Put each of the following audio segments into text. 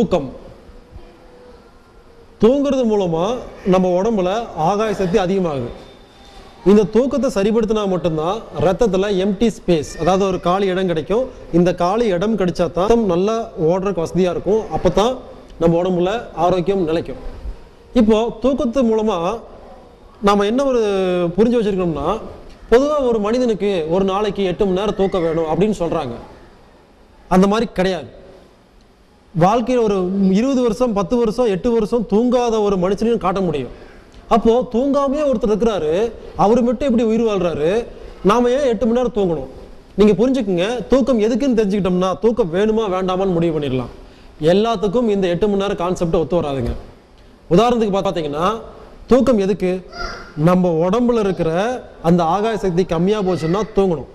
தூக்கம். தூங்குறது மூலமா நம்ம உடம்புல ஆகாய சக்தி அதிகமாகுது. இந்த தூக்கத்தை சரிப்படுத்தினா மட்டும்தான் ரத்தத்தில் எம்டி ஸ்பேஸ், அதாவது ஒரு காலி இடம் கிடைக்கும். இந்த காலி இடம் கிடைச்சா தான் நல்லா ஓடுறதுக்கு வசதியாக இருக்கும். அப்போ தான் நம்ம உடம்புல ஆரோக்கியம் நிலைக்கும். இப்போது தூக்கத்து மூலமாக நாம் என்ன ஒரு புரிஞ்சு வச்சுருக்கோம்னா, பொதுவாக ஒரு மனிதனுக்கு ஒரு நாளைக்கு 8 மணி நேரம் தூக்கம் வேணும் அப்படின்னு சொல்கிறாங்க. அந்த மாதிரி கிடையாது. வாழ்க்கையில் ஒரு 20 வருஷம் 10 வருஷம் 8 வருஷம் தூங்காத ஒரு மனுஷனையும் காட்ட முடியும். அப்போது தூங்காமையே ஒருத்தர் இருக்கிறாரு, அவர் மட்டும் எப்படி உயிர் வாழ்கிறாரு, நாம் ஏன் 8 மணி நேரம் தூங்கணும்? நீங்கள் புரிஞ்சுக்குங்க, தூக்கம் எதுக்குன்னு தெரிஞ்சுக்கிட்டோம்னா தூக்கம் வேணுமா வேண்டாமான்னு முடிவு பண்ணிடலாம். எல்லாத்துக்கும் இந்த 8 மணி நேரம் கான்செப்டை ஒத்து வராதுங்க. உதாரணத்துக்கு பார்த்தீங்கன்னா, தூக்கம் எதுக்கு? நம்ம உடம்புல இருக்கிற அந்த ஆகாய சக்தி கம்மியாக போச்சுன்னா தூங்கணும்.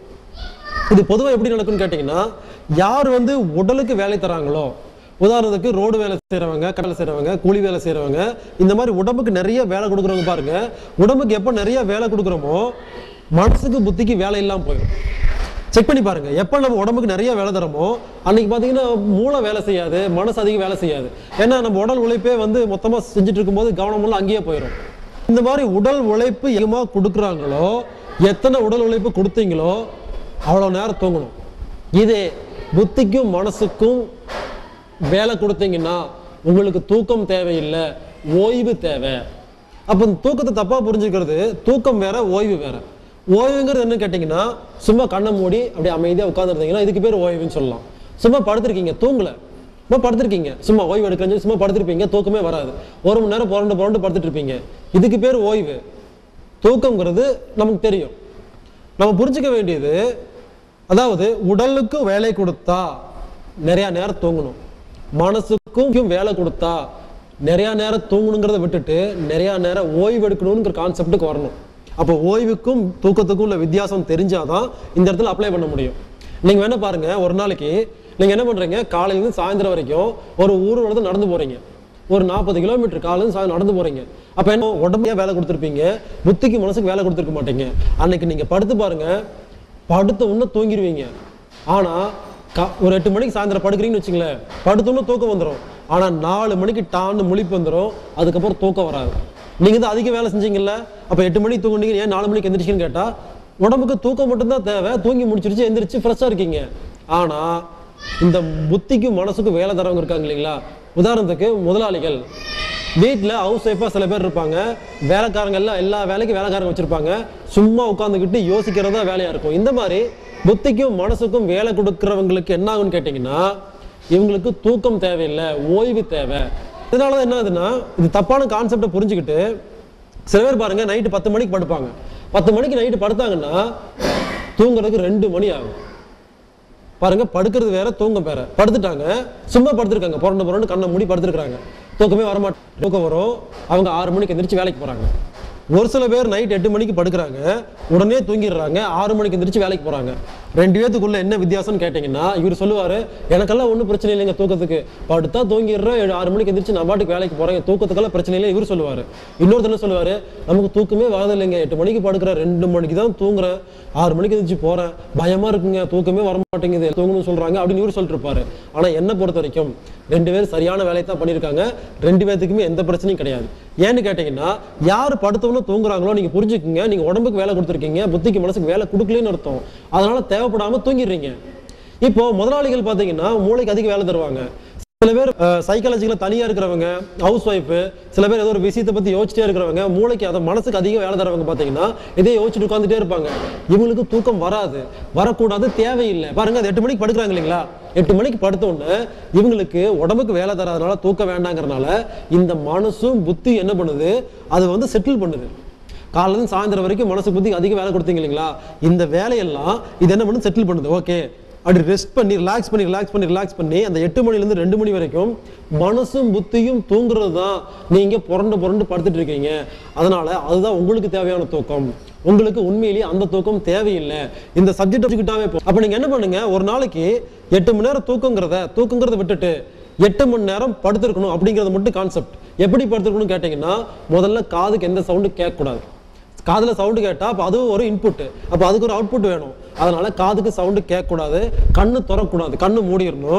இது பொதுவாக எப்படி நடக்குன்னு கேட்டிங்கன்னா, யார் உடலுக்கு வேலை தராங்களோ, உதாரணத்துக்கு ரோடு வேலை செய்கிறவங்க, கடலை செய்கிறவங்க, கூலி வேலை செய்கிறவங்க, இந்த மாதிரி உடம்புக்கு நிறைய வேலை கொடுக்குறவங்க பாருங்க, உடம்புக்கு எப்போ நிறைய வேலை கொடுக்குறோமோ மனசுக்கு புத்திக்கு வேலை இல்லாமல் போயிடும். செக் பண்ணி பாருங்க, எப்போ நம்ம உடம்புக்கு நிறைய வேலை தரமோ அன்னைக்கு பார்த்தீங்கன்னா மூளை வேலை செய்யாது, மனசு அதிகம் வேலை செய்யாது. ஏன்னா நம்ம உடல் உழைப்பே மொத்தமாக செஞ்சுட்டு இருக்கும்போது கவனமெல்லாம் அங்கேயே போயிடும். இந்த மாதிரி உடல் உழைப்பு அதிகமாக கொடுக்குறாங்களோ, எத்தனை உடல் உழைப்பு கொடுத்தீங்களோ அவ்வளோ நேரம் தூங்கணும். இதே புத்திக்கும் மனசுக்கும் வேலை கொடுத்தீங்கன்னா உங்களுக்கு தூக்கம் தேவையில்லை, ஓய்வு தேவை. அப்போ இந்த தூக்கத்தை தப்பாக புரிஞ்சுக்கிறது, தூக்கம் வேற ஓய்வு வேற. ஓய்வுங்கிறது என்ன கேட்டிங்கன்னா, சும்மா கண்ணை மூடி அப்படியே அமைதியாக உட்காந்துருந்தீங்கன்னா இதுக்கு பேர் ஓய்வுன்னு சொல்லலாம். சும்மா படுத்திருக்கீங்க, தூங்கலை, சும்மா படுத்திருக்கீங்க, சும்மா ஓய்வு எடுக்கணும், சும்மா படுத்திருப்பீங்க, தூக்கமே வராது, 1 மணி நேரம் புரண்டு படுத்துட்டு இருப்பீங்க, இதுக்கு பேர் ஓய்வு. தூக்கங்கிறது நமக்கு தெரியும். நம்ம புரிஞ்சுக்க வேண்டியது, அதாவது உடலுக்கு வேலை கொடுத்தா நிறையா நேரம் தூங்கணும், மனசுக்கும் வேலை கொடுத்தா நிறையா நேரம் தூங்கணுங்கிறத விட்டுட்டு நிறையா நேரம் ஓய்வு எடுக்கணுங்கிற கான்செப்டுக்கு வரணும். அப்போ ஓய்வுக்கும் தூக்கத்துக்கும் உள்ள வித்தியாசம் தெரிஞ்சாதான் இந்த இடத்துல அப்ளை பண்ண முடியும். நீங்கள் வேணா பாருங்க, ஒரு நாளைக்கு நீங்கள் என்ன பண்ணுறீங்க, காலையிலேருந்து சாயந்தரம் வரைக்கும் ஒரு ஊர் நடந்து போகிறீங்க, ஒரு 40 கிலோமீட்டர் காலையிலேருந்து சாயந்தரம் நடந்து போகிறீங்க. அப்போ என்ன உடம்பையே வேலை கொடுத்துருப்பீங்க, புத்திக்கு மனசுக்கு வேலை கொடுத்துருக்க மாட்டீங்க. அன்னைக்கு நீங்கள் படுத்து பாருங்க, படுத்த உடனே தூங்கிடுவீங்க. ஆனால் ஒரு 8 மணிக்கு சாயந்தரம் படுக்கிறீங்கன்னு வச்சுங்களேன், படுத்தோன்னு தூக்கம் வந்துடும். ஆனால் 4 மணிக்கு டான்னு முழிப்பு வந்துடும், அதுக்கப்புறம் தூக்கம் வராது. நீங்கள் தான் அதிக வேலை செஞ்சீங்கல்ல, அப்போ 8 மணிக்கு தூங்குனீங்க, ஏன் 4 மணிக்கு எந்திரிச்சிங்கன்னு கேட்டால் உடம்புக்கு தூக்கம் மட்டும்தான் தேவை, தூங்கி முடிச்சிருச்சு எந்திரிச்சு ஃப்ரெஷ்ஷாக இருக்கீங்க. ஆனால் இந்த புத்திக்கும் மனசுக்கும் வேலை தரவங்க இருக்காங்க இல்லைங்களா, உதாரணத்துக்கு முதலாளிகள் வீட்டில் ஹவுஸ் ஒய்ஃபாக சில பேர் இருப்பாங்க, வேலைக்காரங்க எல்லாம் எல்லா வேலைக்கும் வேலைக்காரங்க வச்சுருப்பாங்க, சும்மா உட்காந்துக்கிட்டு யோசிக்கிறதா வேலையாக இருக்கும். இந்த மாதிரி புத்திக்கும் மனசுக்கும் வேலை கொடுக்குறவங்களுக்கு என்ன ஆகுன்னு கேட்டிங்கன்னா, இவங்களுக்கு தூக்கம் தேவையில்லை, ஓய்வு தேவை. இதனால தான் என்ன ஆகுதுன்னா, இது தப்பான கான்செப்டை புரிஞ்சுக்கிட்டு சில பேர் பாருங்க, நைட்டு 10 மணிக்கு படுப்பாங்க, 10 மணிக்கு நைட்டு படுத்தாங்கன்னா தூங்குறதுக்கு 2 மணி ஆகும். பாருங்க, படுக்கிறது வேற தூங்க வேற. படுத்துட்டாங்க, சும்மா படுத்துருக்காங்க, புரண்டு கண்ணை மூடி படுத்துருக்காங்க, தூக்கமே வரமாட்டேன். தூக்கம் வரும், அவங்க 6 மணிக்கு எந்திரிச்சு வேலைக்கு போகிறாங்க. ஒரு சில பேர் நைட் 8 மணிக்கு படுக்கிறாங்க, உடனே தூங்கிடுறாங்க, 6 மணிக்கு எந்திரிச்சு வேலைக்கு போகிறாங்க. 2 பேத்துக்குள்ள என்ன வித்தியாசம்னு கேட்டிங்கன்னா, இவர் சொல்லுவார், எனக்கெல்லாம் ஒன்றும் பிரச்சனை இல்லைங்க, தூக்கத்துக்கு படுத்தா தூங்கிடுறேன், 6 மணிக்கு எந்திரிச்சு நான் பாட்டுக்கு வேலைக்கு போகிறேன், தூக்கத்துக்கெல்லாம் பிரச்சனை இல்லை இவர் சொல்லுவார். இன்னொருத்தர் என்ன சொல்லுவார், நமக்கு தூக்கமே வரது இல்லைங்க, 8 மணிக்கு படுக்கிறேன், 2 மணிக்கு தான் தூங்குறேன், 6 மணிக்கு எந்திரிச்சு போகிறேன், பயமாக இருக்குங்க, தூக்கமே வரமாட்டேங்குது, தூங்கணும்னு சொல்கிறாங்க அப்படின்னு இவர் சொல்லிட்டு இருப்பாரு. ஆனால் என்னை பொறுத்த வரைக்கும் 2 பேர் சரியான வேலையை தான் பண்ணியிருக்காங்க, 2 பேத்துக்குமே எந்த பிரச்சனையும் கிடையாது. ஏன்னு கேட்டிங்கன்னா, யார் படுத்தவனும் தூங்குறாங்களோ நீங்கள் புரிஞ்சுக்குங்க, நீங்கள் உடம்புக்கு வேலை கொடுத்துருக்கீங்க, புத்திக்கு மனசுக்கு வேலை கொடுக்கலன்னு அர்த்தம். அதனால தேவைப்படாமல் தூங்கிடுறீங்க. இப்போ முதலாளிகள் பார்த்தீங்கன்னா மூளைக்கு அதிக வேலை தருவாங்க. சில பேர் சைக்காலஜிக்கலாக தனியாக இருக்கிறவங்க, ஹவுஸ் ஒய்ஃபு, சில பேர் ஏதோ ஒரு விஷயத்தை பற்றி யோசிச்சிட்டே இருக்கிறவங்க, மூளைக்கு அதை மனசுக்கு அதிக வேலை தரவங்க பார்த்தீங்கன்னா இதே யோசிச்சுட்டு உட்காந்துட்டே இருப்பாங்க. இவங்களுக்கு தூக்கம் வராது, வரக்கூடாது, தேவையில்லை. பாருங்க, அது 8 மணிக்கு படுக்கிறாங்க இல்லைங்களா, 8 மணிக்கு படுத்தோடனே இவங்களுக்கு உடம்புக்கு வேலை தராதனால தூக்கம் வேண்டாங்கிறனால இந்த மனசும் புத்தி என்ன பண்ணுது, அது செட்டில் பண்ணுது. காலையிலேருந்து சாயந்தரம் வரைக்கும் மனசு புத்தி அதிக வேலை கொடுத்தீங்க இல்லைங்களா, இந்த வேலையெல்லாம் இது என்ன பண்ணுது, செட்டில் பண்ணுது. ஓகே, அப்படி ரெஸ்ட் பண்ணி ரிலாக்ஸ் பண்ணி அந்த 8 மணிலேருந்து 2 மணி வரைக்கும் மனசும் புத்தியும் தூங்குறது தான். நீங்கள் புரண்டு படுத்துட்டு இருக்கீங்க, அதனால அதுதான் உங்களுக்கு தேவையான தூக்கம். உங்களுக்கு உண்மையிலேயே அந்த தூக்கம் தேவையில்லை. இந்த சப்ஜெக்ட் வச்சுக்கிட்டாவே போ. அப்போ நீங்கள் என்ன பண்ணுங்க, ஒரு நாளைக்கு 8 மணி நேரம் தூக்கங்கிறத விட்டுட்டு 8 மணி நேரம் படுத்திருக்கணும் அப்படிங்கிறது மட்டும் கான்செப்ட். எப்படி படுத்திருக்கணும்னு கேட்டிங்கன்னா, முதல்ல காதுக்கு எந்த சவுண்டு கேட்கக்கூடாது. காதில் சவுண்டு கேட்டால் அப்போ அதுவும் ஒரு இன்புட்டு, அப்போ அதுக்கு ஒரு அவுட்புட் வேணும். அதனால் காதுக்கு சவுண்டு கேட்கக்கூடாது, கண்ணு திறக்கக்கூடாது, கண்ணு மூடிடணும்.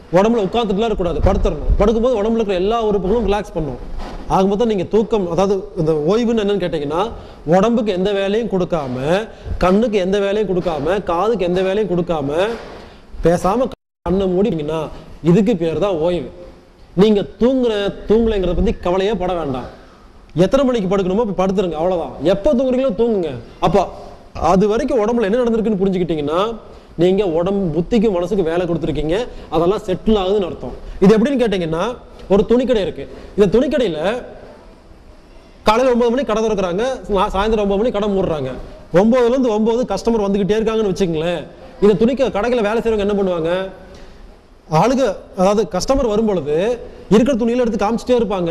உடம்புல உட்காந்துட்டுலாம் இருக்கக்கூடாது, படுத்துடணும். படுக்கும்போது உடம்புல இருக்கிற எல்லா உறுப்புகளும் ரிலாக்ஸ் பண்ணும். ஆக மொத்தம் நீங்கள் தூக்கம், அதாவது இந்த ஓய்வுன்னு என்னன்னு கேட்டிங்கன்னா, உடம்புக்கு எந்த வேலையும் கொடுக்காம, கண்ணுக்கு எந்த வேலையும் கொடுக்காம, காதுக்கு எந்த வேலையும் கொடுக்காம பேசாமல் கண்ணை மூடிங்கன்னா இதுக்கு பேர் தான் ஓய்வு. நீங்கள் தூங்கலைங்கிறத பற்றி கவலையே பட வேண்டாம். எத்தனை மணிக்கு படுக்கணுமோ இப்போ படுத்துருங்க, அவ்வளோதான். எப்போ தூங்குறீங்களோ தூங்குங்க. அப்போ அது வரைக்கும் உடம்புல என்ன நடந்திருக்குன்னு புரிஞ்சுக்கிட்டீங்கன்னா, நீங்கள் உடம்பு புத்திக்கு மனசுக்கு வேலை கொடுத்துருக்கீங்க, அதெல்லாம் செட்டில் ஆகுதுன்னு அர்த்தம். இது எப்படின்னு கேட்டிங்கன்னா, ஒரு துணிக்கடை இருக்குது. இந்த துணிக்கடையில் காலையில் 9 மணிக்கு கடை திறக்கிறாங்க, சாயந்தரம் 9 மணிக்கு கடை மூடுறாங்க. 9லேருந்து 9 கஸ்டமர் வந்துக்கிட்டே இருக்காங்கன்னு வச்சுங்களேன். இந்த கடைகளை வேலை செய்கிறவங்க என்ன பண்ணுவாங்க, ஆளுங்க, அதாவது கஸ்டமர் வரும்பொழுது இருக்கிற துணியில் எடுத்து காமிச்சிட்டே இருப்பாங்க,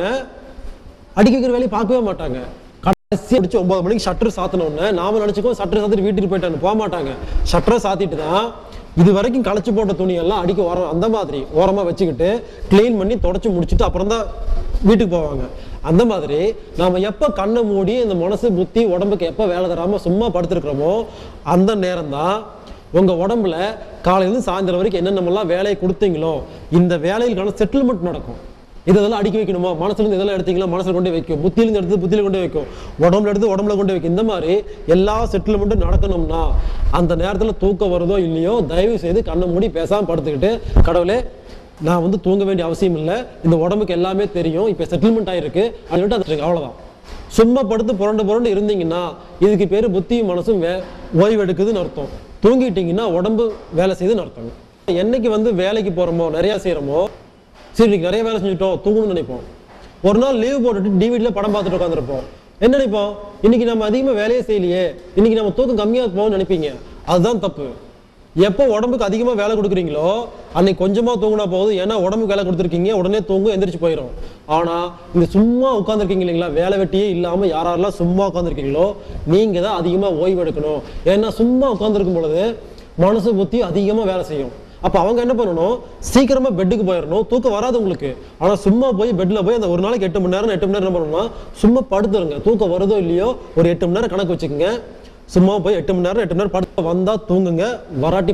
அடிக்க வைக்கிற வேலையை பார்க்கவே மாட்டாங்க. கடைசி அடிச்சு 9 மணிக்கு ஷட்டர் சாத்தினோடனே நாம நினச்சிக்கோ ஷட்டர் சாத்திட்டு வீட்டுக்கு போயிட்டான்னு போக மாட்டாங்க. ஷட்டரை சாத்திட்டு தான் இது வரைக்கும் களைச்சி போட்ட துணியெல்லாம் அடிக்க வரோம், அந்த மாதிரி ஓரமாக வச்சுக்கிட்டு க்ளீன் பண்ணி தொடச்சி முடிச்சுட்டு அப்புறம் தான் வீட்டுக்கு போவாங்க. அந்த மாதிரி நாம் எப்போ கண்ணை மூடி இந்த மனசு புத்தி உடம்புக்கு எப்போ வேலை தராமல் சும்மா படுத்துருக்குறோமோ அந்த நேரம் தான் உங்கள் உடம்புல காலையிலேருந்து சாயந்தரம் வரைக்கும் என்னென்னமெல்லாம் வேலையை கொடுத்தீங்களோ இந்த வேலைகளுக்கான செட்டில்மெண்ட் நடக்கும். இதெல்லாம் அடிக்க வைக்கணுமா, மனசுலேருந்து இதெல்லாம் எடுத்தீங்களா மனசில் கொண்டு வைக்கும், புத்தியிலேருந்து எடுத்து புத்தியில் கொண்டு வைக்கும், உடம்புல எடுத்து உடம்புல கொண்டு வைக்கும். இந்த மாதிரி எல்லா செட்டில்மெண்ட்டும் நடக்கணும்னா அந்த நேரத்தில் தூக்கம் வருதோ இல்லையோ தயவு செய்து கண்ணை மூடி பேசாமல் படுத்துக்கிட்டு, கடவுளே நான் தூங்க வேண்டிய அவசியம் இல்லை, இந்த உடம்புக்கு எல்லாமே தெரியும், இப்போ செட்டில்மெண்ட் ஆகிருக்கு அப்படின்ட்டு அது அவ்வளோதான். சும்மா படுத்து புரண்டு இருந்தீங்கன்னா இதுக்கு பேர் புத்தியும் மனசும் ஓய்வு எடுக்குதுன்னு அர்த்தம். தூங்கிட்டீங்கன்னா உடம்பு வேலை செய்யுதுன்னு அர்த்தம். என்னைக்கு வேலைக்கு போகிறோமோ நிறையா செய்கிறோமோ, சரி இன்னைக்கு நிறைய வேலை செஞ்சுட்டோம் தூங்கணும்னு நினைப்போம். ஒரு நாள் லீவ் போட்டுட்டு டிவிடியில் படம் பார்த்துட்டு உட்காந்துருப்போம். என்ன நினைப்போம், இன்னைக்கு நம்ம அதிகமாக வேலையே செய்யலையே, இன்னைக்கு நம்ம தூக்கம் கம்மியாக போவோம்னு நினைப்பீங்க. அதுதான் தப்பு. எப்போ உடம்புக்கு அதிகமாக வேலை கொடுக்குறீங்களோ அன்னைக்கு கொஞ்சமாக தூங்கினா போகுது. ஏன்னா உடம்புக்கு வேலை கொடுத்துருக்கீங்க, உடனே தூங்கும், எந்திரிச்சு போயிடும். ஆனால் இந்த சும்மா உட்காந்துருக்கீங்க இல்லைங்களா, வேலை வெட்டியே இல்லாமல் யாரெல்லாம் சும்மா உட்காந்துருக்கீங்களோ நீங்கள் தான் அதிகமாக ஓய்வு எடுக்கணும். ஏன்னா சும்மா உட்காந்துருக்கும் பொழுது மனசு புத்தி அதிகமாக வேலை செய்யும். அப்போ அவங்க என்ன பண்ணணும், சீக்கிரமாக பெட்டுக்கு போயிடணும். தூக்கம் வராது உங்களுக்கு, ஆனால் சும்மா போய் பெட்டில் போய் அந்த ஒரு நாளைக்கு 8 மணி நேரம் என்ன பண்ணணும்னா சும்மா படுத்துருங்க. தூக்கம் வருதோ இல்லையோ ஒரு 8 மணி நேரம் கணக்கு வச்சுக்கோங்க. சும்மா போய் 8 மணி நேரம் படுத்து வந்தால் தூங்குங்க, வராட்டி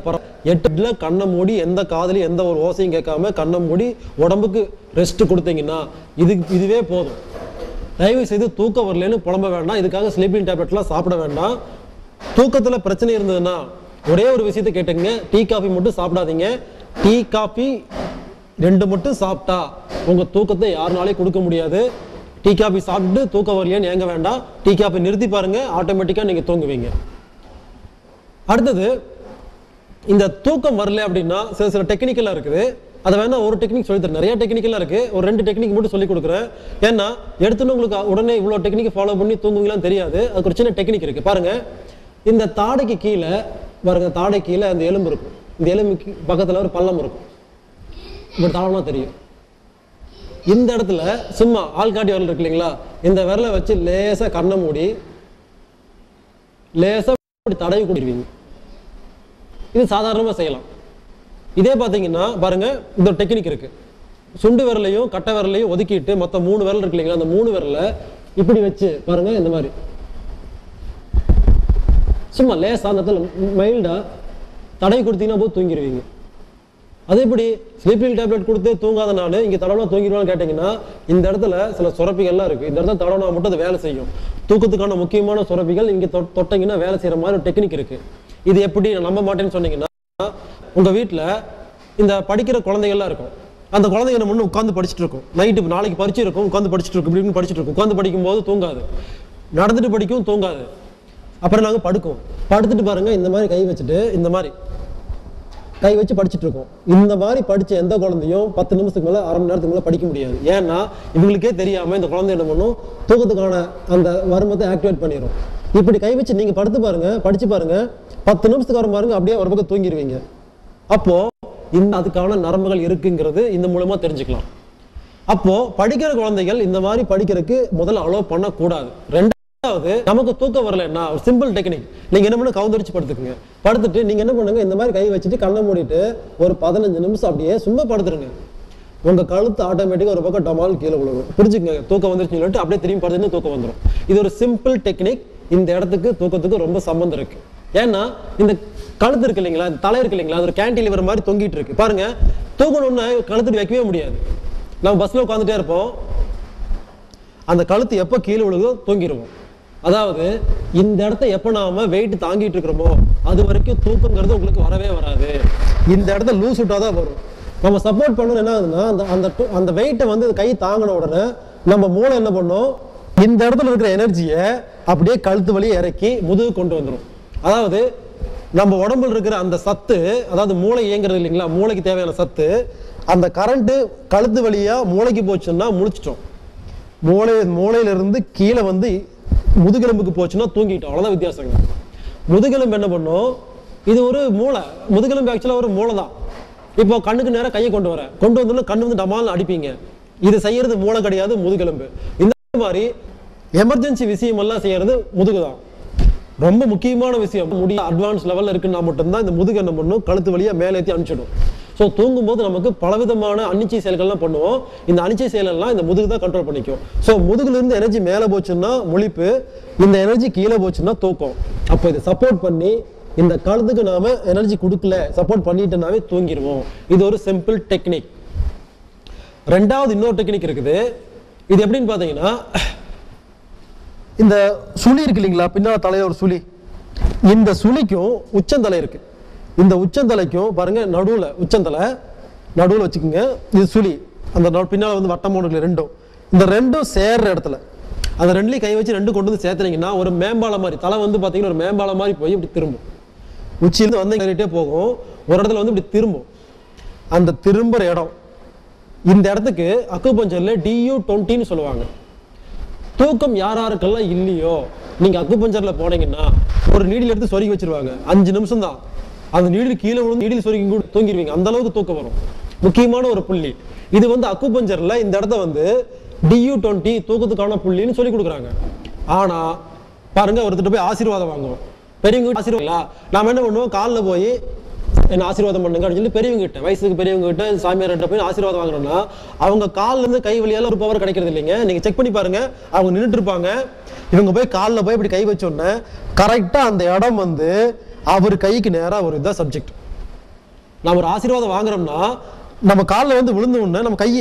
8 கண்ணை மூடி எந்த காதலையும் எந்த ஒரு ஓசையும் கேட்காம கண்ணை மூடி உடம்புக்கு ரெஸ்ட் கொடுத்தீங்கன்னா இதுவே போதும். தயவு செய்து தூக்கம் வரலன்னு புலம்ப வேண்டாம். இதுக்காக ஸ்லீப்பிங் டேப்லெட்லாம் சாப்பிட வேண்டாம். தூக்கத்தில் பிரச்சனை இருந்ததுன்னா ஒரே ஒரு விஷயத்த கேட்டுங்க, டீ காஃபி மட்டும் சாப்பிடாதீங்க. டீ காஃபி 2 மட்டும் சாப்பிட்டா உங்கள் தூக்கத்தை யாருனாலே கொடுக்க முடியாது. டீ காஃபி சாப்பிட்டு தூக்கம் வரலையான்னு ஏங்க வேண்டாம். டீ காஃபி நிறுத்தி பாருங்க, ஆட்டோமேட்டிக்காக நீங்கள் தூங்குவீங்க. அடுத்தது, இந்த தூக்கம் வரல அப்படின்னா சில டெக்னிக்கலாக இருக்குது. அதை வேணா ஒரு டெக்னிக் சொல்லித்தரேன். நிறைய டெக்னிக்கலாக இருக்குது, ஒரு 2 டெக்னிக் மட்டும் சொல்லி கொடுக்குறேன். ஏன்னா எடுத்துன்னு உங்களுக்கு உடனே இவ்வளோ டெக்னிக் ஃபாலோ பண்ணி தூங்குவீங்களான்னு தெரியாது. அதுக்கு ஒரு சின்ன டெக்னிக் இருக்குது பாருங்கள். இந்த தாடைக்கு கீழே பாருங்க, தாடை கீழே அந்த எலும்பு இருக்கும். இந்த எலும்புக்கு பக்கத்தில் ஒரு பள்ளம் இருக்கும். இப்படி தாழமா தெரியும். இந்த இடத்துல சும்மா ஆள்காட்டி விரல் இருக்கு இல்லைங்களா, இந்த விரலை வச்சு லேசாக கண்ணை மூடி லேசாக தடவி கூடிடுவீங்க. இது சாதாரணமாக செய்யலாம். இதே பார்த்தீங்கன்னா பாருங்க, இந்த ஒரு டெக்னிக் இருக்கு. சுண்டு விரலையும் கட்டை விரலையும் ஒதுக்கிட்டு மொத்த 3 விரல் இருக்கு இல்லைங்களா, அந்த 3 விரலை இப்படி வச்சு பாருங்க, இந்த மாதிரி சும்மா லேசா அந்த இடத்துல மைல்டா தடவி கொடுத்தீங்கன்னா போது தூங்கிடுவீங்க. அதே இப்படி ஸ்லீப்பிங் டேப்லெட் கொடுத்து தூங்காத நான் இங்கே தடவை தூங்கிடுவான்னு கேட்டிங்கன்னா, இந்த இடத்துல சில சுரப்பிகள்லாம் இருக்குது. இந்த இடத்துல தடவை மட்டும் அது வேலை செய்யும். தூக்கத்துக்கான முக்கியமான சுரப்பிகள் இங்கே தொட்டிங்கன்னா வேலை செய்கிற மாதிரி ஒரு டெக்னிக் இருக்குது. இது எப்படி நான் நம்ப மாட்டேன்னு சொன்னீங்கன்னா, உங்கள் வீட்டில் இந்த படிக்கிற குழந்தைகள்லாம் இருக்கும். அந்த குழந்தைங்க என்ன முன்னே உட்காந்து படிச்சுட்டு இருக்கும். நைட்டு நாளைக்கு பரிச்சு இருக்கும், உட்காந்து படிச்சுட்டு இருக்கும், இப்படின்னு படிச்சுட்டு இருக்கும். உட்காந்து படிக்கும்போது தூங்காது, நடந்துட்டு படிக்கும் தூங்காது. அப்புறம் நாங்கள் படுக்கும். படுத்துட்டு பாருங்கள், இந்த மாதிரி கை வச்சுட்டு இந்த மாதிரி கை வச்சு படிச்சுட்டு இருக்கோம். இந்த மாதிரி படித்த எந்த குழந்தையும் 10 நிமிஷத்துக்கு மேலே அரை மணி நேரத்துக்கு மேலே படிக்க முடியாது. ஏன்னா இவங்களுக்கே தெரியாமல் இந்த குழந்தை என்ன பண்ணும், தூக்கத்துக்கான அந்த வருமத்தை ஆக்டிவேட் பண்ணிடும். இப்படி கை வச்சு நீங்கள் படுத்து பாருங்கள், படித்து பாருங்கள், 10 நிமிஷத்துக்கு வர பாருங்க, அப்படியே ஒரு பக்கம் தூங்கிடுவீங்க. அப்போது அதுக்கான நரம்புகள் இருக்குங்கிறது இந்த மூலமாக தெரிஞ்சுக்கலாம். அப்போது படிக்கிற குழந்தைகள் இந்த மாதிரி படிக்கிறதுக்கு முதல்ல அலோவ் பண்ணக்கூடாது. ரெண்டாவது, நமக்கு தூக்கம் வரலன்னா ஒரு சிம்பிள் டெக்னிக், நீங்க என்ன பண்ண கவுந்தரிச்சு படுத்துக்குங்க. படுத்துட்டு நீங்க என்ன பண்ணுங்க, இந்த மாதிரி கை வச்சுட்டு கண்ணை மூடிட்டு ஒரு 15 நிமிஷம் அப்படியே சும்மா படுத்துருங்க. உங்க கழுத்து ஆட்டோமேட்டிக்கா ஒரு பக்கம் டமால் கீழே விழுகும். புரிஞ்சுக்கங்க, தூக்கம் வந்துருச்சுன்னு சொல்லிட்டு அப்படியே திரும்பி படுத்துட்டு தூக்கம் வந்துடும். இது ஒரு சிம்பிள் டெக்னிக். இந்த இடத்துக்கு தூக்கத்துக்கு ரொம்ப சம்பந்தம் இருக்கு. ஏன்னா இந்த கழுத்து இருக்கு இல்லைங்களா, இந்த தலை இருக்கு இல்லைங்களா, அது ஒரு கேன்டிலிவர் மாதிரி தொங்கிட்டு இருக்கு பாருங்க. தூங்கணும்னு கழுத்து வைக்கவே முடியாது. நம்ம பஸ்ல உட்காந்துட்டே இருப்போம், அந்த கழுத்து எப்போ கீழே விழுதோ தூங்கிடுவோம். அதாவது இந்த இடத்த எப்போ நாம வெயிட் தாங்கிட்டு இருக்கிறோமோ அது வரைக்கும் தூக்கங்கிறது உங்களுக்கு வரவே வராது. இந்த இடத்த லூஸ் விட்டாதான் வரும். நம்ம சப்போர்ட் பண்ணணும் என்ன ஆகுதுன்னா, அந்த வெயிட்டை வந்து கை தாங்கின உடனே நம்ம மூளை என்ன பண்ணும், இந்த இடத்துல இருக்கிற எனர்ஜியை அப்படியே கழுத்து வழியை இறக்கி முதுகு கொண்டு வந்துடும். அதாவது நம்ம உடம்புல இருக்கிற அந்த சத்து, அதாவது மூளை இயங்குறது இல்லைங்களா, மூளைக்கு தேவையான சத்து, அந்த கரண்ட்டு கழுத்து வழியா மூளைக்கு போச்சுன்னா முழிச்சிட்டோம். மூளையிலிருந்து கீழே வந்து முதுகெலும்புக்கு போச்சுன்னா தூங்கிட்டோம். அவ்வளோதான் வித்தியாசங்க. முதுகெலும்பு என்ன பண்ணும், இது ஒரு மூளை, முதுகெலும்பு ஆக்சுவலாக ஒரு மூளை தான். இப்போ கண்ணுக்கு நேரம் கையை கொண்டு வந்தோம்னா கண்ணு வந்து டமால்னு அடிப்பீங்க. இது செய்யறது மூளை கிடையாது, முதுகெலும்பு. இந்த மாதிரி எமர்ஜென்சி விஷயம் எல்லாம் செய்யறது முதுகு தான். ரொம்ப முக்கியமான விஷயம், முடிய அட்வான்ஸ் லெவலில் இருக்குன்னா மட்டும்தான் இந்த முதுகு என்ன பண்ணும், கழுத்து வழியாக மேலே ஏற்றி அனுப்பிச்சிடும். ஸோ தூங்கும்போது நமக்கு பலவிதமான அனிச்சை செயல்கள்லாம் பண்ணுவோம். இந்த அனிச்சை செயலெல்லாம் இந்த முதுகு தான் கண்ட்ரோல் பண்ணிக்கும். ஸோ முதுகுலேருந்து எனர்ஜி மேலே போச்சுன்னா முழிப்பு, இந்த எனர்ஜி கீழே போச்சுன்னா தூக்கம். அப்போ இதை சப்போர்ட் பண்ணி இந்த கழுத்துக்கு நாம எனர்ஜி கொடுக்கல, சப்போர்ட் பண்ணிட்டோம்னாவே தூங்கிடுவோம். இது ஒரு சிம்பிள் டெக்னிக். ரெண்டாவது இன்னொரு டெக்னிக் இருக்குது. இது எப்படின்னு பார்த்தீங்கன்னா, இந்த சுழி இருக்கு இல்லைங்களா, பின்னால் தலையில ஒரு சுழி, இந்த சுழிக்கும் உச்சந்தலை இருக்கு. இந்த உச்சந்தலைக்கும் பாருங்க, நடுவில் உச்சந்தலை நடுவில் வச்சுக்கோங்க, இது சுழி. அந்த பின்னால் வந்து வட்டம் இருக்கு ரெண்டும், இந்த ரெண்டும் சேர்ற இடத்துல அந்த ரெண்டுலையும் கை வச்சு ரெண்டும் கொண்டு வந்து சேர்த்துனீங்கன்னா ஒரு மேம்பாலம் மாதிரி, தலை வந்து பார்த்தீங்கன்னா ஒரு மேம்பாலம் மாதிரி போய் இப்படி திரும்பும். உச்சியிலிருந்து வந்து ஏறிட்டே போகும், ஒரு இடத்துல வந்து இப்படி திரும்பும். அந்த திரும்புற இடம், இந்த இடத்துக்கு அக்குபஞ்சர்ல DU20 சொல்லுவாங்க. தூக்கம் யாருக்கெல்லாம் இல்லையோ நீங்க அக்குபஞ்சர்ல போனீங்கன்னா ஒரு நீடில் எடுத்து சொருகி வச்சிருவாங்க, 5 நிமிஷம் தான். அந்த நீடில் கீழே விழுந்து நீடில் சொருகி கூட தூங்கிடுவீங்க, அந்த அளவுக்கு தூக்கம் வரும். முக்கியமான ஒரு புள்ளி இது. வந்து அக்குபஞ்சர்ல இந்த இடத்த வந்து DU20 தூக்கத்துக்கான புள்ளின்னு சொல்லி கொடுக்குறாங்க. ஆனா பாருங்க, ஒருத்தர் போய் ஆசீர்வாதம் வாங்குவோம், பெரியவங்க ஆசீர்வாதம். நாம என்ன பண்ணுவோம், காலில் போய் என்ன ஆசீர்வாதம் பண்ணுங்க அப்படின்னு சொல்லி பெரியவங்க கிட்ட, வயசுக்கு பெரியவங்க கிட்ட, சாமியார்கிட்ட போய் ஆசீர்வாதம் வாங்கணும்னா அவங்க காலில் இருந்து கை வழியால ஒரு பவர் கிடைக்கிறது இல்லைங்க. நீங்க செக் பண்ணி பாருங்க, அவங்க நின்றுட்டு இருப்பாங்க, இவங்க போய் காலில் போய் இப்படி கை வச்சோடனே கரெக்டா அந்த இடம் வந்து அவர் கைக்கு நேராக ஒரு இதான் சப்ஜெக்ட். நம்ம ஒரு ஆசீர்வாதம் வாங்குறோம்னா நம்ம காலில் வந்து விழுந்த உடனே நம்ம கையை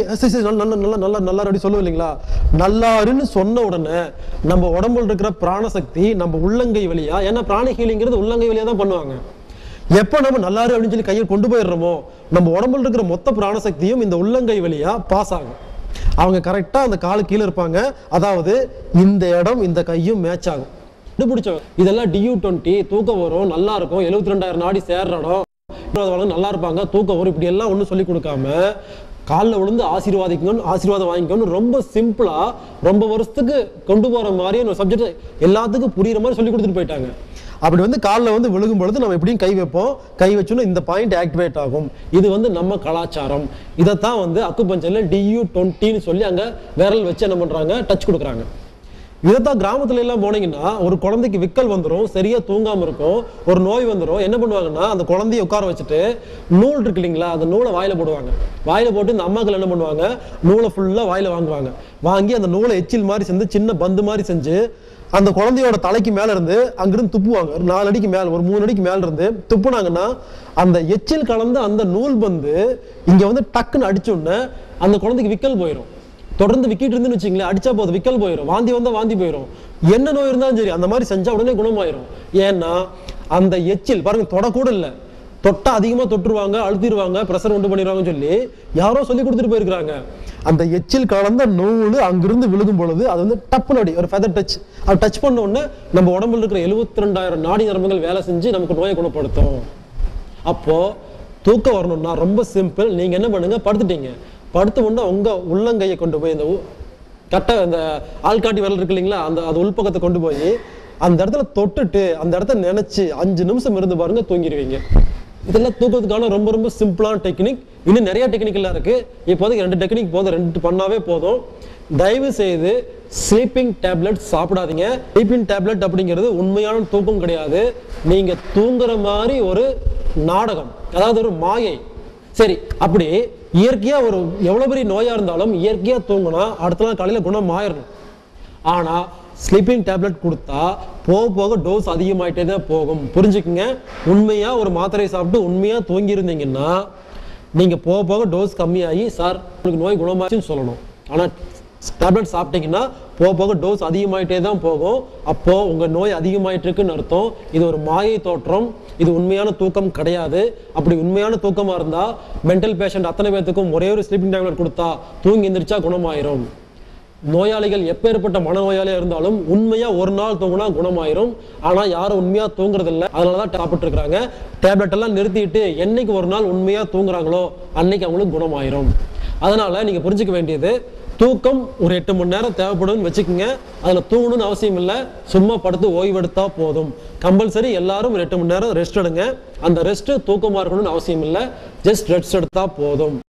நல்லா அப்படி சொல்லுவோம் இல்லைங்களா, நல்லாருன்னு சொன்ன உடனே நம்ம உடம்புல இருக்கிற பிராணசக்தி நம்ம உள்ளங்கை வழியா, ஏன்னா பிராண ஹீலிங்கிறது உள்ளங்கை வழியா தான் பண்ணுவாங்க. எப்போ நம்ம நல்லாரு அப்படின்னு சொல்லி கையை கொண்டு போயிடுறோமோ நம்ம உடம்புல இருக்கிற மொத்த பிராணசக்தியும் இந்த உள்ளங்கை வழியா பாஸ் ஆகும். அவங்க கரெக்டா அந்த காலு கீழே இருப்பாங்க, அதாவது இந்த இடம் இந்த கையும் மேட்ச் ஆகும். கண்டுபிடிச்சவங்க இதெல்லாம் DU20 தூக்கம் வரும், நல்லா இருக்கும், 72,000 நாடி சேர்ற இடம், நல்லா இருப்பாங்க, தூக்கம் வரும், இப்படி எல்லாம் ஒன்றும் சொல்லி கொடுக்காம காலில் விழுந்து ஆசீர்வாதம் வாங்கிக்கணும்னு ரொம்ப சிம்பிளா ரொம்ப வருஷத்துக்கு கொண்டு போற மாதிரி ஒரு சப்ஜெக்ட் எல்லாத்துக்கும் புரியுற மாதிரி சொல்லி கொடுத்துட்டு போயிட்டாங்க. அப்படி வந்து காலில் வந்து விழுகும் பொழுது நம்ம எப்படியும் கை வைப்போம், கை வச்சோன்னா இந்த பாயிண்ட் ஆக்டிவேட் ஆகும். இது வந்து நம்ம கலாச்சாரம். இதைத்தான் வந்து அக்குபஞ்சர்ல DU20 சொல்லி அங்க விரல் வச்சு என்ன பண்றாங்க, டச் கொடுக்குறாங்க. இதைத்தான் கிராமத்துல எல்லாம் போனீங்கன்னா ஒரு குழந்தைக்கு விக்கல் வந்துடும், சரியா தூங்காம இருக்கும், ஒரு நோய் வந்துடும். என்ன பண்ணுவாங்கன்னா அந்த குழந்தைய உட்கார வச்சுட்டு நூல் இருக்கு இல்லைங்களா, அந்த நூலை வாயில போடுவாங்க. வாயில போட்டு இந்த அம்மாக்கள் என்ன பண்ணுவாங்க, நூலை ஃபுல்லா வாயில வாங்குவாங்க. வாங்கி அந்த நூலை எச்சில் மாதிரி செஞ்சு சின்ன பந்து மாதிரி செஞ்சு அந்த குழந்தையோட தலைக்கு மேல இருந்து அங்கிருந்து துப்புவாங்க. ஒரு 4 அடிக்கு மேல, ஒரு 3 அடிக்கு மேல இருந்து துப்புனாங்கன்னா அந்த எச்சில் கலந்து அந்த நூல் பந்து இங்க வந்து டக்குன்னு அடிச்சோடனே அந்த குழந்தைக்கு விக்கல் போயிடும். தொடர்ந்து விக்கிட்டு இருந்துன்னு வச்சுங்களேன், அடிச்சா போதும் விக்கல் போயிடும், வாந்தி வந்தா வாந்தி போயிடும், என்ன நோய் இருந்தாலும் சரி அந்த மாதிரி செஞ்சா உடனே குணமாயிரும். ஏன்னா அந்த எச்சில் பாருங்க, தொடக்கூட இல்லை, தொட்டா அதிகமா தொட்டுருவாங்க, அழுத்திடுவாங்க, பிரஷர் உண்டு பண்ணிடுவாங்கன்னு சொல்லி யாரோ சொல்லி கொடுத்துட்டு போயிருக்காங்க. அந்த எச்சில் கலந்த நூல் அங்கிருந்து விழுகும் பொழுது அது வந்து டப்புன்னு அடி ஒரு ஃபெதர் டச், அது டச் பண்ண உடனே நம்ம உடம்புல இருக்கிற 72,000 நாடி நரம்புகள் வேலை செஞ்சு நமக்கு நோயை குணப்படுத்தும். அப்போ தூக்கம் வரணும்னா ரொம்ப சிம்பிள். நீங்க என்ன பண்ணுங்க, படுத்துட்டீங்க, படுத்த உடனே உங்க உள்ளங்கையை கொண்டு போய் இந்த கட்டை இந்த ஆள்காட்டி விரல் இருக்கு இல்லைங்களா, அது உள்பக்கத்தை கொண்டு போய் அந்த இடத்துல தொட்டுட்டு அந்த இடத்த நினைச்சு 5 நிமிஷம் இருந்து பாருங்க, தூங்கிடுவீங்க. இதெல்லாம் தூக்கத்துக்கான ரொம்ப ரொம்ப சிம்பிளான டெக்னிக். இன்னும் நிறைய டெக்னிக் எல்லாம் இருக்கு. இப்போதைக்கு 2 டெக்னிக் போதும், 2 பண்ணாவே போதும். தயவு செய்து ஸ்லீப்பிங் டேப்லெட் சாப்பிடாதீங்க. ஸ்லீப்பிங் டேப்லெட் அப்படிங்கிறது உண்மையான தூக்கம் கிடையாது. நீங்க தூங்குற மாதிரி ஒரு நாடகம், அதாவது ஒரு மாயை. சரி, அப்படி இயற்கையா ஒரு எவ்வளவு பெரிய நோயா இருந்தாலும் இயற்கையா தூங்கினா அடுத்த நாள் காலையில குணம் ஆயிடணும். ஆனா ஸ்லீப்பிங் டேப்லெட் கொடுத்தா போக போக டோஸ் அதிகமாயிட்டே தான் போகும். புரிஞ்சுக்குங்க. உண்மையா ஒரு மாத்திரை சாப்பிட்டு உண்மையா தூங்கி இருந்தீங்கன்னா நீங்கள் போக போக டோஸ் கம்மியாகி சார் உங்களுக்கு நோய் குணமாச்சுன்னு சொல்லணும். ஆனால் டேப்லெட் சாப்பிட்டீங்கன்னா போக போக டோஸ் அதிகமாயிட்டே தான் போகும். அப்போது உங்கள் நோய் அதிகமாயிட்டு இருக்குன்னு அர்த்தம். இது ஒரு மாயை தோற்றம், இது உண்மையான தூக்கம் கிடையாது. அப்படி உண்மையான தூக்கமாக இருந்தால் மென்டல் பேஷண்ட் அத்தனை பேர்த்துக்கும் ஒரே ஒரு ஸ்லீப்பிங் டேப்லெட் கொடுத்தா தூங்கி எந்திரிச்சா குணமாயிரும். நோயாளிகள் எப்பேற்பட்ட மனநோயாளியாக இருந்தாலும் உண்மையாக ஒரு நாள் தூங்கினா குணமாயிரும். ஆனால் யாரும் உண்மையாக தூங்குறதில்லை, அதனால தான் சாப்பிட்டு இருக்கிறாங்க. டேப்லெட் எல்லாம் நிறுத்திட்டு என்னைக்கு ஒரு நாள் உண்மையாக தூங்குறாங்களோ அன்னைக்கு அவங்களுக்கு குணமாயிரும். அதனால் நீங்கள் புரிஞ்சுக்க வேண்டியது, தூக்கம் ஒரு 8 மணி நேரம் தேவைப்படும்னு வச்சுக்கோங்க. அதில் தூங்கணும்னு அவசியம் இல்லை, சும்மா படுத்து ஓய்வெடுத்தா போதும். கம்பல்சரி எல்லாரும் ஒரு 8 மணி நேரம் ரெஸ்ட் எடுங்க. அந்த ரெஸ்ட்டு தூக்கமாக இருக்கணும்னு அவசியம் இல்லை, ஜஸ்ட் ரெஸ்ட் எடுத்தா போதும்.